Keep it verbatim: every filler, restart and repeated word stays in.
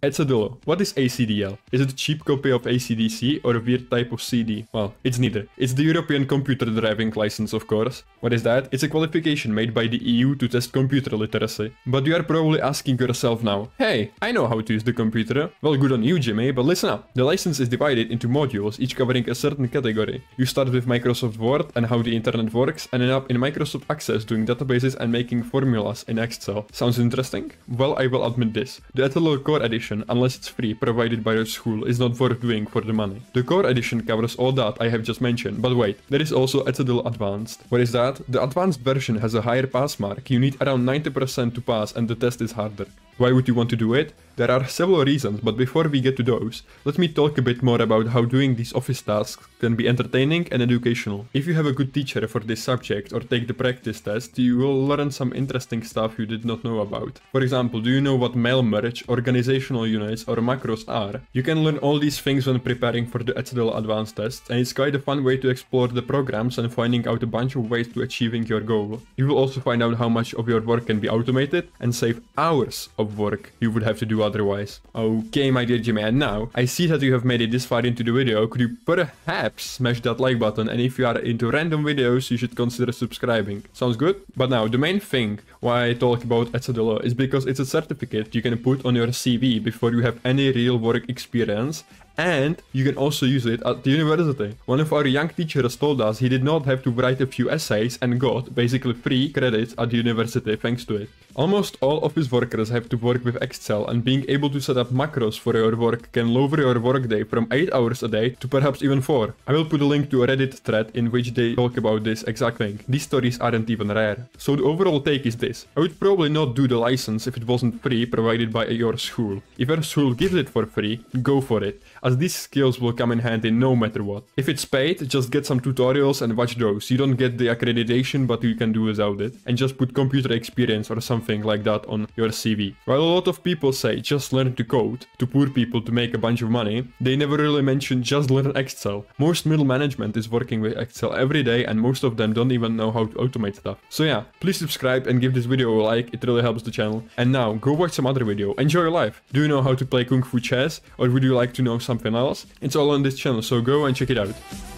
Edzardolo. What is A C D L? Is it a cheap copy of A C D C or a weird type of C D? Well, it's neither. It's the European Computer Driving License, of course. What is that? It's a qualification made by the E U to test computer literacy. But you are probably asking yourself now, hey, I know how to use the computer. Well, good on you, Jimmy, but listen up. The license is divided into modules, each covering a certain category. You start with Microsoft Word and how the internet works, and end up in Microsoft Access doing databases and making formulas in Excel. Sounds interesting? Well, I will admit this. The Edzardolo Core Edition, unless it's free, provided by your school, is not worth doing for the money. The Core Edition covers all that I have just mentioned, but wait, there is also Edzardolo Advanced. What is that? The advanced version has a higher pass mark. You need around ninety percent to pass and the test is harder. Why would you want to do it? There are several reasons, but before we get to those, let me talk a bit more about how doing these office tasks can be entertaining and educational. If you have a good teacher for this subject or take the practice test, you will learn some interesting stuff you did not know about. For example, do you know what mail merge, organizational units or macros are? You can learn all these things when preparing for the Edzardolo Advanced test, and it's quite a fun way to explore the programs and finding out a bunch of ways to achieving your goal. You will also find out how much of your work can be automated and save hours of work you would have to do otherwise. Okay, my dear Jimmy, and now I see that you have made it this far into the video. Could you perhaps smash that like button, and if you are into random videos, you should consider subscribing. Sounds good? But now, the main thing why I talk about Edzardolo is because it's a certificate you can put on your C V before you have any real work experience, and you can also use it at the university. One of our young teachers told us he did not have to write a few essays and got basically free credits at the university thanks to it. Almost all office workers have to work with Excel, and being able to set up macros for your work can lower your workday from eight hours a day to perhaps even four. I will put a link to a Reddit thread in which they talk about this exact thing. These stories aren't even rare. So the overall take is this. I would probably not do the license if it wasn't free provided by your school. If your school gives it for free, go for it, as these skills will come in handy no matter what. If it's paid, just get some tutorials and watch those. You don't get the accreditation, but you can do without it. And just put computer experience or something like that on your C V. While a lot of people say just learn to code to poor people to make a bunch of money, they never really mention just learn Excel. Most middle management is working with Excel every day, and most of them don't even know how to automate stuff. So yeah, please subscribe and give this video a like, it really helps the channel. And now, go watch some other video. Enjoy your life! Do you know how to play Kung Fu chess, or would you like to know something else? It's all on this channel, so go and check it out.